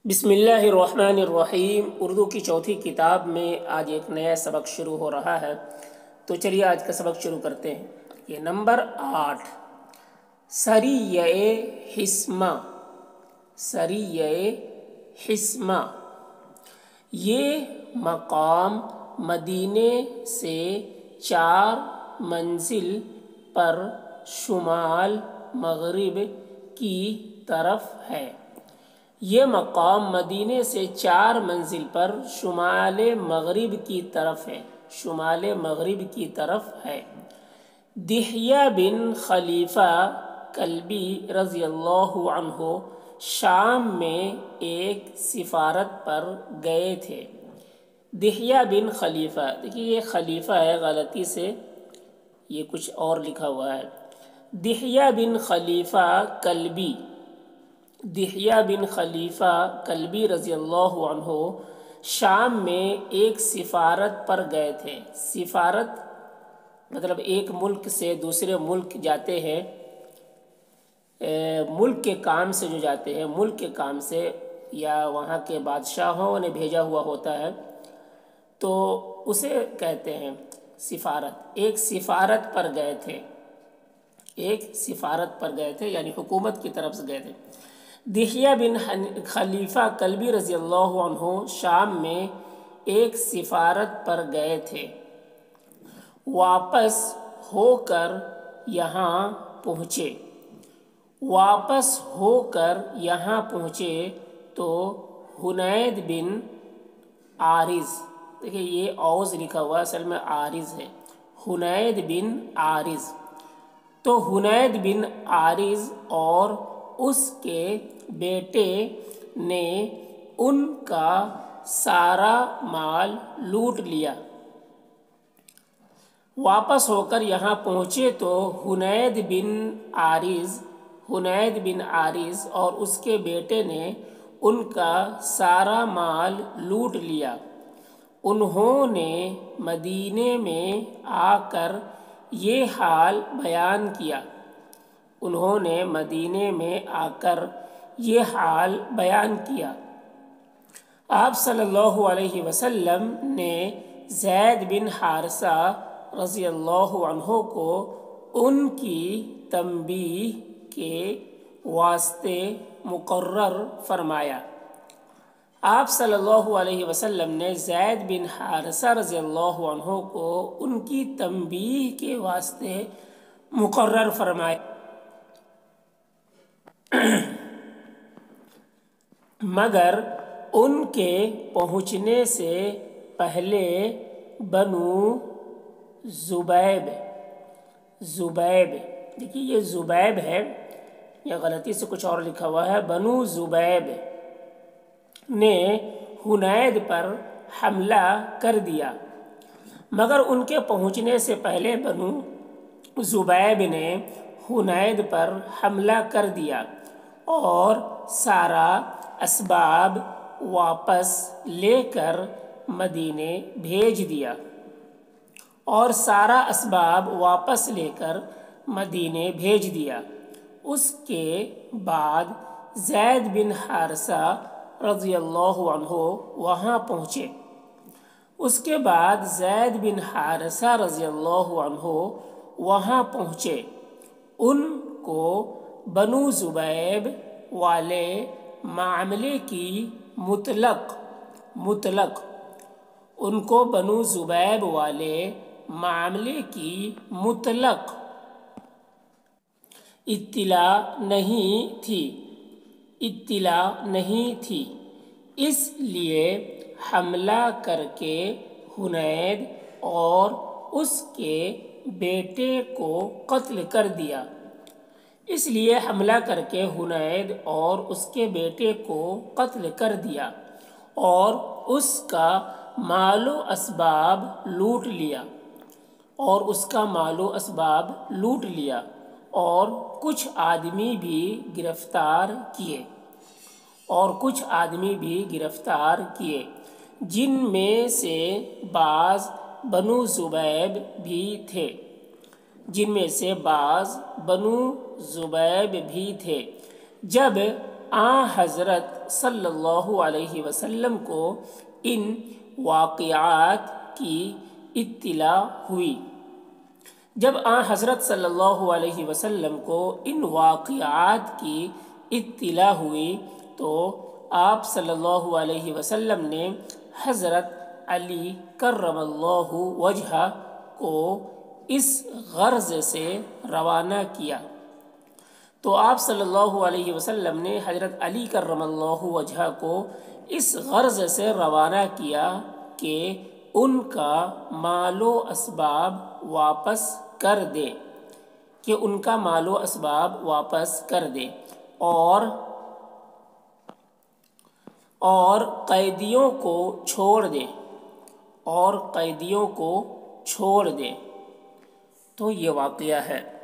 بسم اللہ الرحمن الرحیم۔ اردو کی چوتھی کتاب میں آج ایک نیا سبق شروع ہو رہا ہے، تو چلیے آج کا سبق شروع کرتے ہیں۔ یہ نمبر 8، سریہ حسمہ۔ سریہ حسمہ یہ مقام مدینے سے 4 منزل پر شمال مغرب کی طرف ہے۔ یہ مقام مدینے سے 4 منزل پر شمال مغرب کی طرف ہے۔ شمال مغرب کی طرف ہے۔ دحیہ بن خلیفہ کلبی رضی اللہ عنہ شام میں ایک سفارت پر گئے تھے۔ دحیہ بن خلیفہ، دیکھیے یہ خلیفہ ہے، غلطی سے یہ کچھ اور لکھا ہوا ہے۔ دحیہ بن خلیفہ کلبی، دحیہ بن خلیفہ کلبی رضی اللہ عنہ شام میں ایک سفارت پر گئے تھے۔ سفارت مطلب ایک ملک سے دوسرے ملک جاتے ہیں، ملک کے کام سے جو جاتے ہیں، ملک کے کام سے، یا وہاں کے بادشاہوں نے بھیجا ہوا ہوتا ہے تو اسے کہتے ہیں سفارت۔ ایک سفارت پر گئے تھے، ایک سفارت پر گئے تھے یعنی حکومت کی طرف سے گئے تھے۔ دحیہ بن خلیفہ کلبی رضی اللہ عنہ شام میں ایک سفارت پر گئے تھے۔ واپس ہو کر یہاں پہنچے۔ واپس ہو کر یہاں پہنچے تو حنید بن عارض، دیکھیں یہ اوز لکھا ہوا اصل میں عارض ہے، حنید بن عارض۔ تو حنید بن عارض اور اس کے بیٹے نے ان کا سارا مال لوٹ لیا۔ واپس ہو کر یہاں پہنچے تو حنید بن عارض اور اس کے بیٹے نے ان کا سارا مال لوٹ لیا۔ انہوں نے مدینے میں آ کر یہ حال بیان کیا۔ انہوں نے مدینے میں آ کر یہ حال بیان کیا۔ آپ صلی اللہ علیہ وسلم نے زید بن حارثہ رضی اللہ عنہ کو ان کی تنبیہ کے واسطے مقرر فرمایا۔ آپ صلی اللہ علیہ وسلم نے زید بن حارثہ رضی اللہ عنہ کو ان کی تنبیہ کے واسطے مقرر فرمایا۔ مگر ان کے پہنچنے سے پہلے بنو زبیب، دیکھیے یہ زبیب ہے، یا غلطی سے کچھ اور لکھا ہوا ہے، بنو زبیب نے حنید پر حملہ کر دیا۔ مگر ان کے پہنچنے سے پہلے بنو زبیب نے حنید پر حملہ کر دیا اور سارا اسباب واپس لے کر مدینے بھیج دیا۔ اس کے بعد زید بن حارثہ رضی اللہ عنہ وہاں پہنچے۔ ان کو بنو زبیب والے معاملے کی مطلق اطلاع نہیں تھی، اس لیے حملہ کر کے حنید اور اس کے بیٹے کو قتل کر دیا۔ اور اس کا مال و اسباب لوٹ لیا اور کچھ آدمی بھی گرفتار کیے، جن میں سے بعض بنو زبیب بھی تھے۔ جب آن حضرت صلی اللہ علیہ وسلم کو ان واقعات کی اطلاع ہوئی، جب آن حضرت صلی اللہ علیہ وسلم کو ان واقعات کی اطلاع ہوئی تو آپ صلی اللہ علیہ وسلم نے حضرت علی کرم اللہ وجہہ کو اس غرض سے روانہ کیا۔ تو آپ صلی اللہ علیہ وسلم نے حضرت علی کرم اللہ وجہہ کو اس غرض سے روانہ کیا کہ ان کا مال و اسباب واپس کر دے، اور قیدیوں کو چھوڑ دے، تو یہ واقعہ ہے۔